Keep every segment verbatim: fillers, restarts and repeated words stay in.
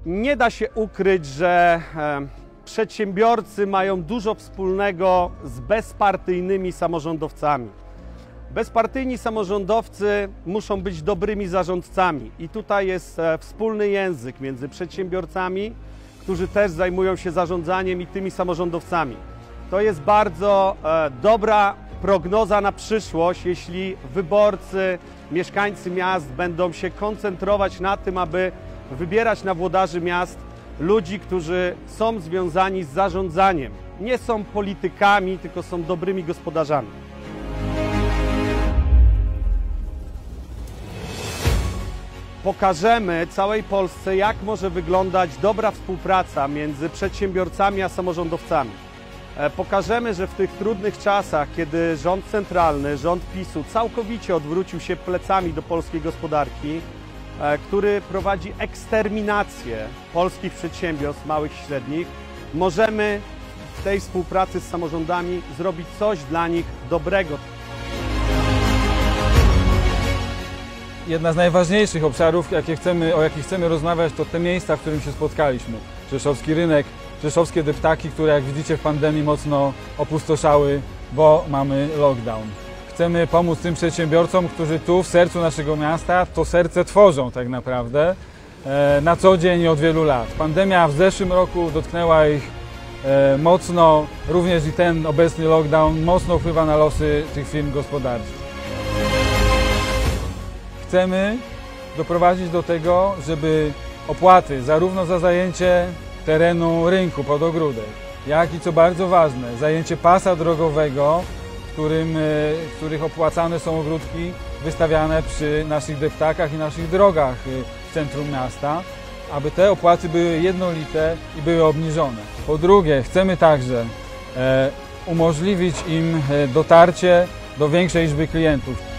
Nie da się ukryć, że przedsiębiorcy mają dużo wspólnego z bezpartyjnymi samorządowcami. Bezpartyjni samorządowcy muszą być dobrymi zarządcami i tutaj jest wspólny język między przedsiębiorcami, którzy też zajmują się zarządzaniem, i tymi samorządowcami. To jest bardzo dobra prognoza na przyszłość, jeśli wyborcy, mieszkańcy miast będą się koncentrować na tym, aby wybierać na włodarzy miast ludzi, którzy są związani z zarządzaniem. Nie są politykami, tylko są dobrymi gospodarzami. Pokażemy całej Polsce, jak może wyglądać dobra współpraca między przedsiębiorcami a samorządowcami. Pokażemy, że w tych trudnych czasach, kiedy rząd centralny, rząd PiSu całkowicie odwrócił się plecami do polskiej gospodarki, który prowadzi eksterminację polskich przedsiębiorstw małych i średnich, możemy w tej współpracy z samorządami zrobić coś dla nich dobrego. Jedna z najważniejszych obszarów, jakie chcemy, o jakich chcemy rozmawiać, to te miejsca, w którym się spotkaliśmy. Rzeszowski rynek, rzeszowskie deptaki, które jak widzicie w pandemii mocno opustoszały, bo mamy lockdown. Chcemy pomóc tym przedsiębiorcom, którzy tu w sercu naszego miasta to serce tworzą tak naprawdę na co dzień i od wielu lat. Pandemia w zeszłym roku dotknęła ich mocno, również i ten obecny lockdown mocno wpływa na losy tych firm gospodarczych. Chcemy doprowadzić do tego, żeby opłaty zarówno za zajęcie terenu rynku pod ogródek, jak i, co bardzo ważne, zajęcie pasa drogowego, w którym, w których opłacane są ogródki wystawiane przy naszych deptakach i naszych drogach w centrum miasta, aby te opłaty były jednolite i były obniżone. Po drugie, chcemy także e, umożliwić im dotarcie do większej liczby klientów.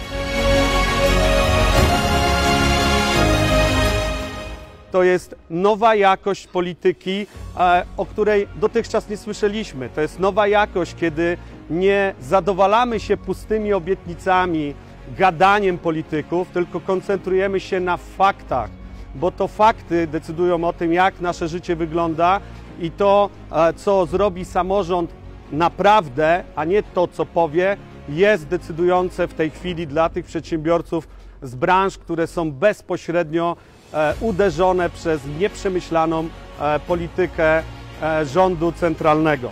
To jest nowa jakość polityki, o której dotychczas nie słyszeliśmy. To jest nowa jakość, kiedy nie zadowalamy się pustymi obietnicami, gadaniem polityków, tylko koncentrujemy się na faktach, bo to fakty decydują o tym, jak nasze życie wygląda, i to, co zrobi samorząd naprawdę, a nie to, co powie, jest decydujące w tej chwili dla tych przedsiębiorców z branż, które są bezpośrednio uderzone przez nieprzemyślaną politykę rządu centralnego.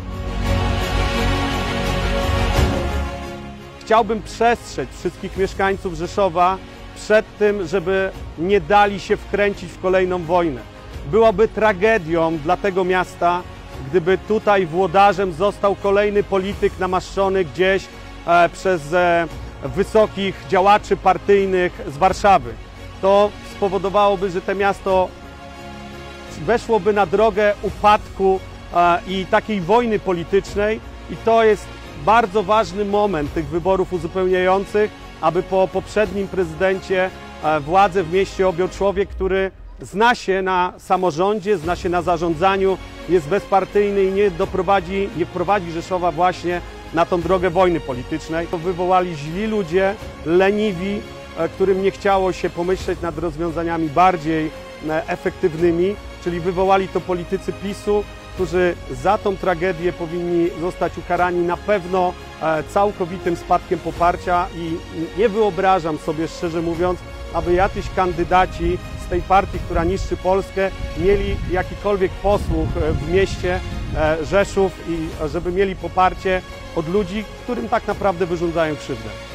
Chciałbym przestrzec wszystkich mieszkańców Rzeszowa przed tym, żeby nie dali się wkręcić w kolejną wojnę. Byłoby tragedią dla tego miasta, gdyby tutaj włodarzem został kolejny polityk namaszczony gdzieś przez wysokich działaczy partyjnych z Warszawy. To spowodowałoby, że to miasto weszłoby na drogę upadku i takiej wojny politycznej, i to jest bardzo ważny moment tych wyborów uzupełniających, aby po poprzednim prezydencie władzę w mieście objął człowiek, który zna się na samorządzie, zna się na zarządzaniu, jest bezpartyjny i nie doprowadzi, nie wprowadzi Rzeszowa właśnie na tą drogę wojny politycznej. To wywołali źli ludzie, leniwi, którym nie chciało się pomyśleć nad rozwiązaniami bardziej efektywnymi, czyli wywołali to politycy PiSu, którzy za tą tragedię powinni zostać ukarani na pewno całkowitym spadkiem poparcia, i nie wyobrażam sobie, szczerze mówiąc, aby jacyś kandydaci z tej partii, która niszczy Polskę, mieli jakikolwiek posłuch w mieście Rzeszów i żeby mieli poparcie od ludzi, którym tak naprawdę wyrządzają krzywdę.